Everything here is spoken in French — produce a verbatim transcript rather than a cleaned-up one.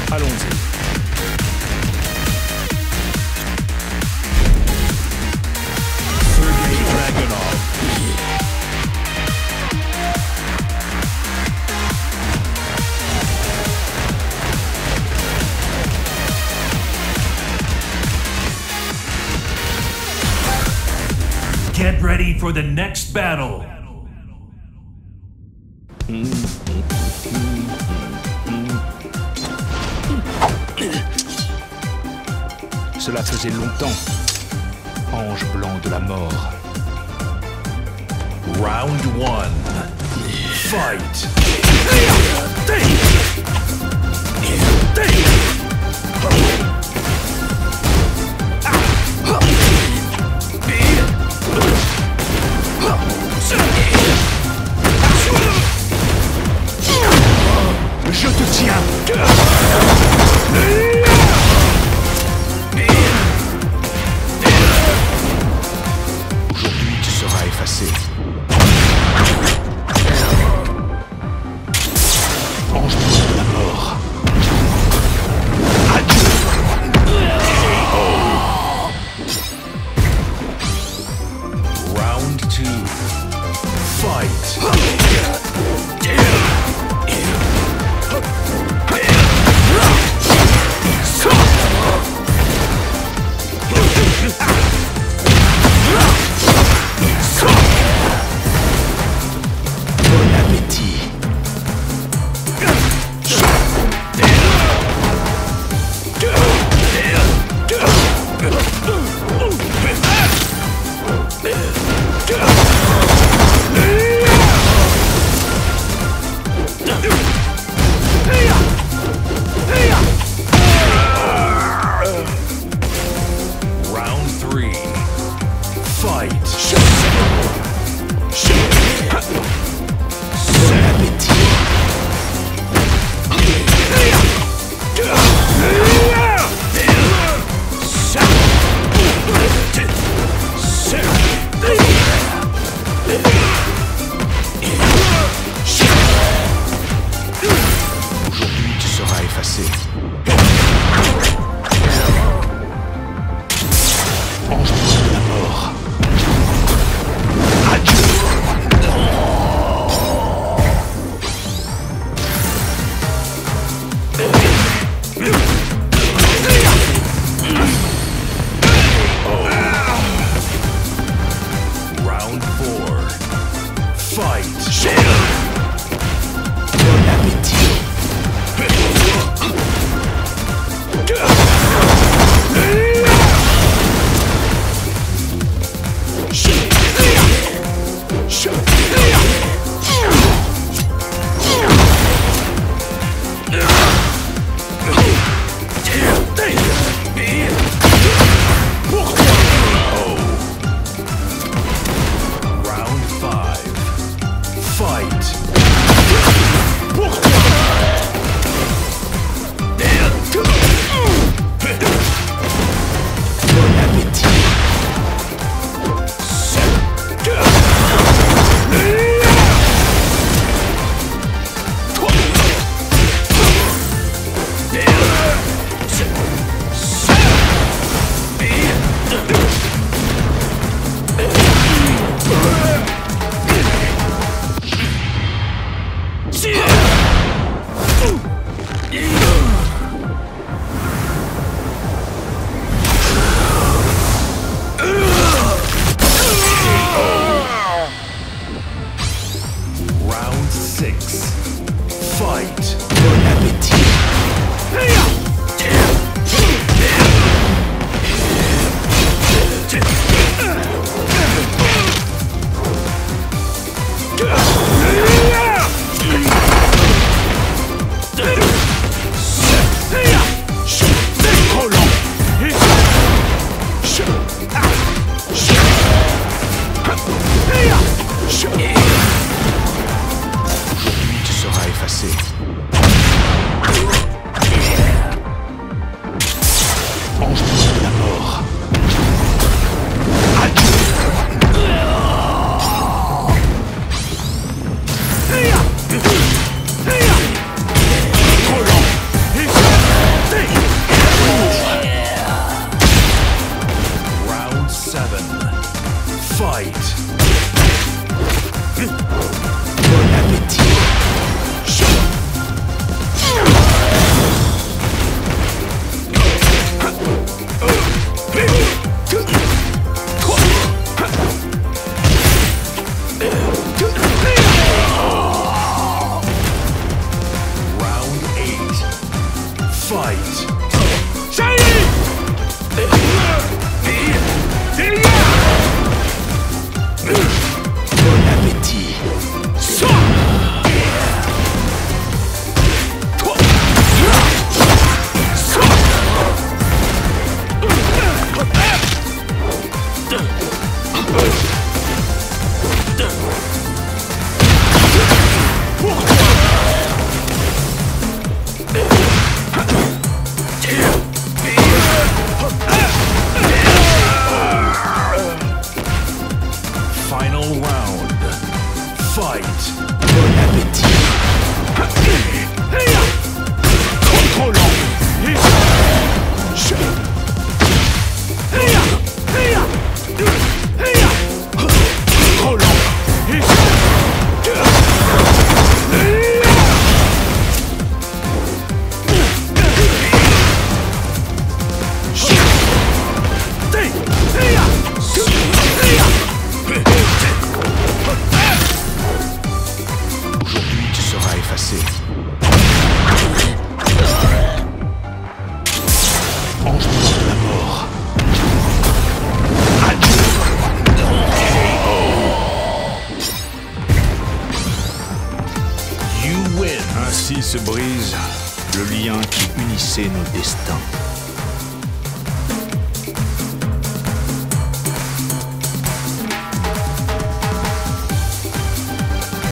Allons-y. Sergei Dragunov. Get ready for the next battle. Cela faisait longtemps. Ange blanc de la mort. Round one. Fight. Je te tiens. Aujourd'hui, tu seras effacé. Ange de la mort. Adieu. Round two. Fight. Bon appétit. Round three. Fight. Bon appétit. Aujourd'hui, tu seras effacé. Ange de la mort. Adieu. Round four. Fight. Bon appétit. Round five. Fight. Bon appétit. Round six. Fight. Bon appétit. Aujourd'hui, tu seras effacé. Ange de la mort. Adieu. Fight! Bon appétit. Round eight. Fight! Bon appétit. Final round. Fight! Bon appétit. Trop lent. Trop lent. Aujourd'hui, tu seras effacé. Ange blanc de la mort. You win! Ainsi se brise le lien qui unissait nos destins.